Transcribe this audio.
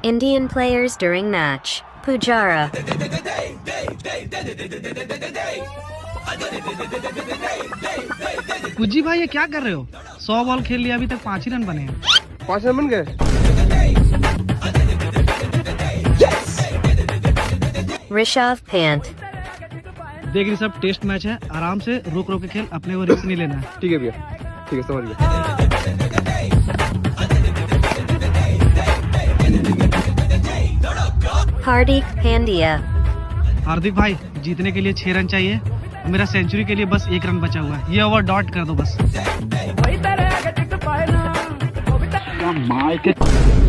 Indian players during match. Pujara. पुजी भाई ये क्या कर रहे हो? 100 बॉल खेल लिया, अभी तक 5 ही रन बने हैं। 5 रन बन गए। Rishabh Pant. देख रही सब टेस्ट मैच है, आराम से रोक रोक के खेल, अपने को रिस्क नहीं लेना है। ठीक है भैया, ठीक है, समझ गया। Hardik Pandya. हार्दिक भाई जीतने के लिए 6 रन चाहिए, मेरा सेंचुरी के लिए बस 1 रन बचा हुआ है, ये ओवर डॉट कर दो बस।